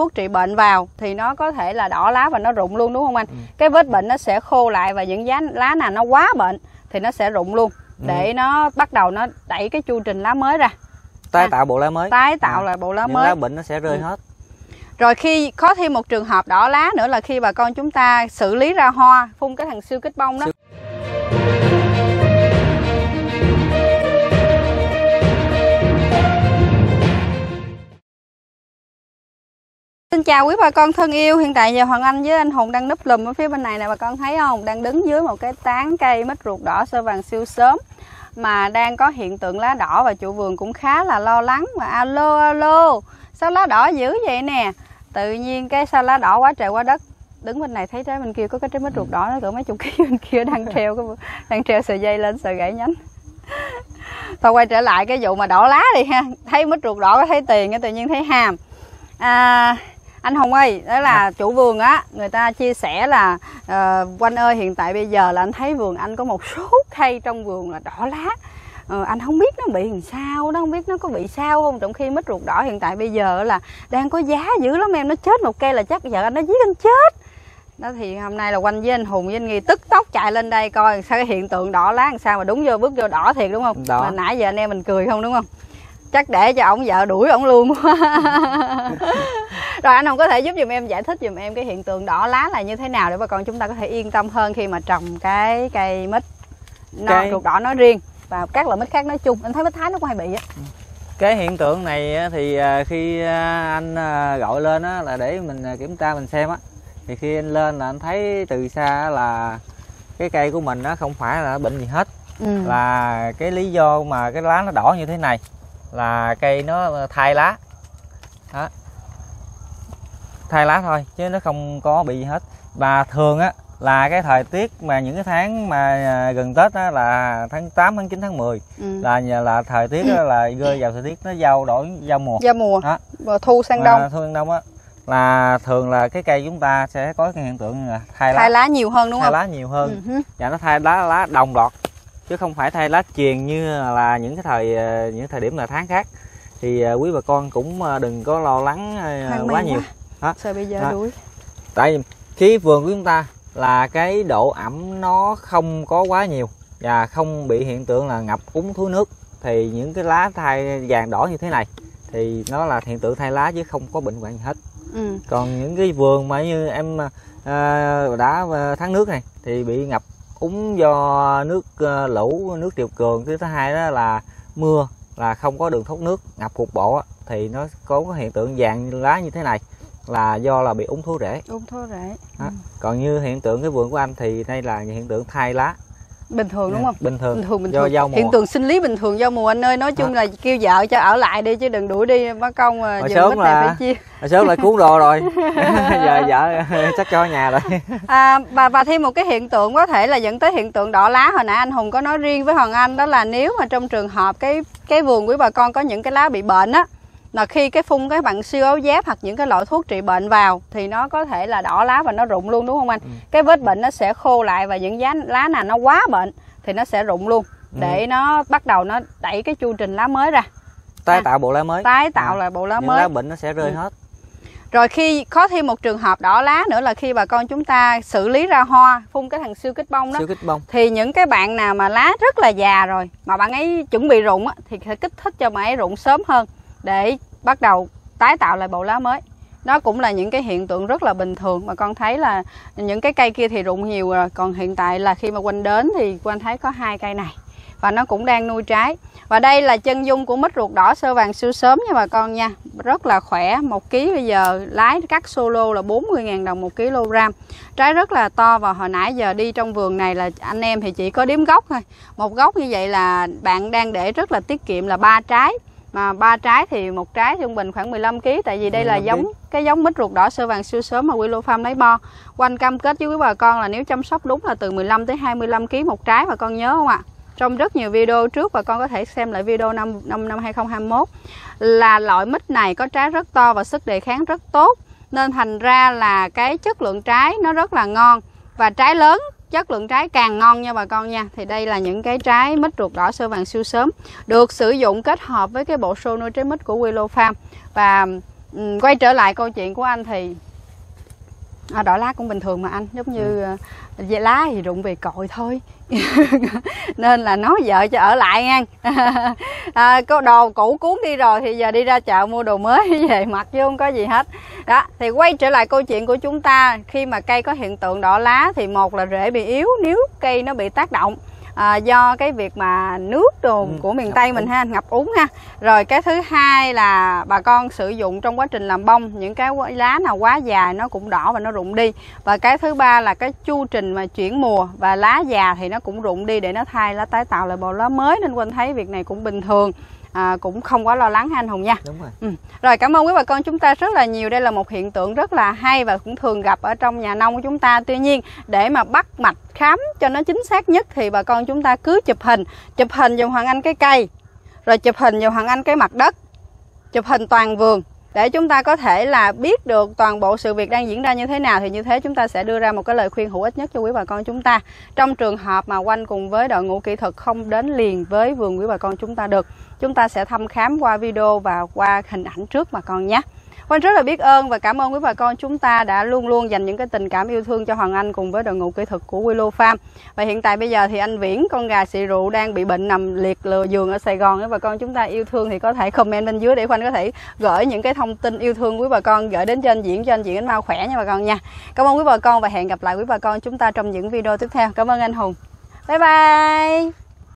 thuốc trị bệnh vào thì nó có thể là đỏ lá và nó rụng luôn, đúng không anh? Cái vết bệnh nó sẽ khô lại và những lá nào nó quá bệnh thì nó sẽ rụng luôn, để nó bắt đầu nó đẩy cái chu trình lá mới ra, tái tạo bộ lá mới, tái tạo lại bộ lá những mới. lá bệnh nó sẽ rơi hết. Rồi khi có thêm một trường hợp đỏ lá nữa là khi bà con chúng ta xử lý ra hoa, phun cái thằng siêu kích bông đó. Xin chào quý bà con thân yêu, hiện tại giờ Hoàng Anh với anh Hùng đang núp lùm ở phía bên này nè, bà con thấy không? Đang đứng dưới một cái tán cây mít ruột đỏ sơ vàng siêu sớm mà đang có hiện tượng lá đỏ, và chủ vườn cũng khá là lo lắng mà alo, sao lá đỏ dữ vậy nè? Tự nhiên cái sao lá đỏ quá trời quá đất. Đứng bên này thấy trái bên kia có cái trái mít ruột đỏ nó cỡ mấy chục ký, bên kia đang treo sợi dây lên sợ gãy nhánh. Thôi quay trở lại cái vụ mà đỏ lá đi ha. Thấy mít ruột đỏ thấy tiền, tự nhiên thấy hàm. Anh Hùng ơi, đó là chủ vườn á, người ta chia sẻ là Oanh ơi, hiện tại bây giờ là anh thấy vườn anh có một số cây trong vườn là đỏ lá. Anh không biết nó bị làm sao, nó không biết nó có bị sao không, trong khi mít ruột đỏ hiện tại bây giờ là đang có giá dữ lắm em, nó chết một cây là chắc vợ anh nó giết anh chết. Đó thì hôm nay là Oanh với anh Hùng với anh Nghi tức tốc chạy lên đây coi sao cái hiện tượng đỏ lá làm sao, mà đúng bước vô đỏ thiệt đúng không? Mà nãy giờ anh em mình cười không đúng không? Chắc để cho ổng vợ đuổi ổng luôn. Rồi anh Hùng có thể giúp giùm em giải thích giùm em cái hiện tượng đỏ lá là như thế nào để bà con chúng ta có thể yên tâm hơn khi mà trồng cái cây mít ruột đỏ nói riêng và các loại mít khác nói chung. Anh thấy mít Thái nó cũng hay bị á. Cái hiện tượng này thì khi anh gọi lên á là để mình kiểm tra mình xem á, thì khi anh lên là anh thấy từ xa là cái cây của mình nó không phải là bệnh gì hết. Là cái lý do mà cái lá nó đỏ như thế này là cây nó thay lá đó, thay lá thôi chứ nó không có bị gì hết. Và thường á là cái thời tiết mà những cái tháng mà gần Tết á là tháng 8, tháng 9, tháng 10 là thời tiết đó là rơi vào thời tiết nó giao mùa đó. Và thu sang đông á là thường là cái cây chúng ta sẽ có cái hiện tượng là thay lá nhiều hơn đúng không? Thay lá nhiều hơn và nó thay lá đồng loạt chứ không phải thay lá chuyền như là những thời điểm là tháng khác. Thì quý bà con cũng đừng có lo lắng quá nhiều. Sao bây giờ đuổi? Tại vì khi vườn của chúng ta là cái độ ẩm nó không có quá nhiều và không bị hiện tượng là ngập úng thúi nước, thì những cái lá thay vàng đỏ như thế này thì nó là hiện tượng thay lá chứ không có bệnh hoạn gì hết. Còn những cái vườn mà như em đã tháng nước này thì bị ngập úng do nước lũ, nước triều cường. Thứ hai đó là mưa, là không có đường thoát nước, ngập cục bộ thì nó có hiện tượng vàng lá như thế này là do là bị úng thối rễ. Còn như hiện tượng cái vườn của anh thì đây là hiện tượng thay lá bình thường đúng không? Bình thường. Do giao mùa. Hiện tượng sinh lý bình thường giao mùa anh ơi. Nói chung là kêu vợ cho ở lại đi chứ đừng đuổi đi mất công mà vườn mít này phải chia. Hồi sớm lại cuốn đồ rồi. Giờ vợ chắc cho ở nhà rồi. Và thêm một cái hiện tượng có thể là dẫn tới hiện tượng đỏ lá, hồi nãy anh Hùng có nói riêng với Hoàng Anh, đó là nếu mà trong trường hợp cái vườn của bà con có những cái lá bị bệnh á, là khi cái phun cái bằng siêu áo giáp hoặc những cái loại thuốc trị bệnh vào thì nó có thể là đỏ lá và nó rụng luôn đúng không anh? Cái vết bệnh nó sẽ khô lại và những lá nào nó quá bệnh thì nó sẽ rụng luôn, để nó bắt đầu nó đẩy cái chu trình lá mới ra, tái tạo bộ lá mới, tái tạo lại bộ lá mới, lá bệnh nó sẽ rơi hết. Rồi khi có thêm một trường hợp đỏ lá nữa là khi bà con chúng ta xử lý ra hoa, phun cái thằng siêu kích bông đó, thì những cái bạn nào mà lá rất là già rồi mà bạn ấy chuẩn bị rụng á, thì sẽ kích thích cho bạn ấy rụng sớm hơn để bắt đầu tái tạo lại bộ lá mới. Đó cũng là những cái hiện tượng rất là bình thường mà con thấy là những cái cây kia thì rụng nhiều rồi, còn hiện tại là khi mà Oanh đến thì Oanh thấy có 2 cây này và nó cũng đang nuôi trái. Và đây là chân dung của mít ruột đỏ sơ vàng siêu sớm nha bà con nha, rất là khỏe. 1 kg bây giờ lái cắt solo là 40.000 đồng 1 kg. Trái rất là to, và hồi nãy giờ đi trong vườn này là anh em thì chỉ có đếm gốc thôi. Một gốc như vậy là bạn đang để rất là tiết kiệm là 3 trái. Mà 3 trái thì một trái trung bình khoảng 15 kg, tại vì đây là cái giống mít ruột đỏ sơ vàng siêu sớm mà Willow Farm lấy bo. Oanh cam kết với quý bà con là nếu chăm sóc đúng là từ 15 tới 25 kg một trái, bà con nhớ không ạ? Trong rất nhiều video trước bà con có thể xem lại video năm 2021 là loại mít này có trái rất to và sức đề kháng rất tốt, nên thành ra là cái chất lượng trái nó rất là ngon, và trái lớn chất lượng trái càng ngon nha bà con nha. Thì đây là những cái trái mít ruột đỏ sơ vàng siêu sớm được sử dụng kết hợp với cái bộ xô nuôi trái mít của Willow Farm. Và Quay trở lại câu chuyện của anh thì đỏ lá cũng bình thường mà anh, giống như lá thì rụng về cội thôi. Nên là nói vợ cho ở lại nha. Có đồ cũ cuốn đi rồi thì giờ đi ra chợ mua đồ mới về mặc chứ không có gì hết. Đó, thì quay trở lại câu chuyện của chúng ta, khi mà cây có hiện tượng đỏ lá thì một là rễ bị yếu, nếu cây nó bị tác động do cái việc mà nước đồ của miền Tây mình ha, ngập úng ha. Rồi cái thứ hai là bà con sử dụng trong quá trình làm bông, những cái lá nào quá dài nó cũng đỏ và nó rụng đi. Và cái thứ ba là cái chu trình mà chuyển mùa và lá già thì nó cũng rụng đi để nó thay lá, tái tạo lại bộ lá mới. Nên Quỳnh thấy việc này cũng bình thường, cũng không quá lo lắng ha anh Hùng nha. Đúng rồi. Rồi, cảm ơn quý bà con chúng ta rất là nhiều. Đây là một hiện tượng rất là hay và cũng thường gặp ở trong nhà nông của chúng ta. Tuy nhiên để mà bắt mạch khám cho nó chính xác nhất thì bà con chúng ta cứ chụp hình giùm Hoàng Anh cái cây, rồi chụp hình giùm Hoàng Anh cái mặt đất, chụp hình toàn vườn để chúng ta có thể là biết được toàn bộ sự việc đang diễn ra như thế nào. Thì như thế chúng ta sẽ đưa ra một cái lời khuyên hữu ích nhất cho quý bà con chúng ta. Trong trường hợp mà Oanh cùng với đội ngũ kỹ thuật không đến liền với vườn quý bà con chúng ta được, chúng ta sẽ thăm khám qua video và qua hình ảnh trước bà con nhé. Oanh rất là biết ơn và cảm ơn quý bà con chúng ta đã luôn luôn dành những cái tình cảm yêu thương cho Hoàng Anh cùng với đội ngũ kỹ thuật của Willow Farm. Và hiện tại bây giờ thì anh Viễn, con gà xị rượu đang bị bệnh nằm liệt giường ở Sài Gòn. Nếu bà con chúng ta yêu thương thì có thể comment bên dưới để Oanh có thể gửi những cái thông tin yêu thương quý bà con gửi đến cho anh Viễn, cho anh Viễn mau khỏe nha bà con nha. Cảm ơn quý bà con và hẹn gặp lại quý bà con chúng ta trong những video tiếp theo. Cảm ơn anh Hùng. Bye bye.